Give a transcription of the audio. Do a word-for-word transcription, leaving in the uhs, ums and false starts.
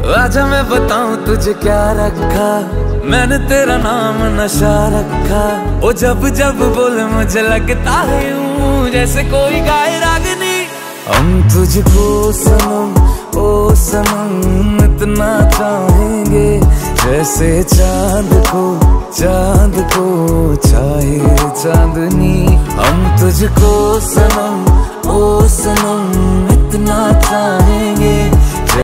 आजा मैं बताऊं तुझे क्या रखा, मैंने तेरा नाम नशा रखा। ओ जब जब बोले मुझे लगता है यूं जैसे कोई गाए रागनी। हम तुझको सनम ओ सनम इतना चाहेंगे, जैसे चांद को चांद को चाहे चांदनी। हम तुझको सनम ओ सनम इतना चाहेंगे,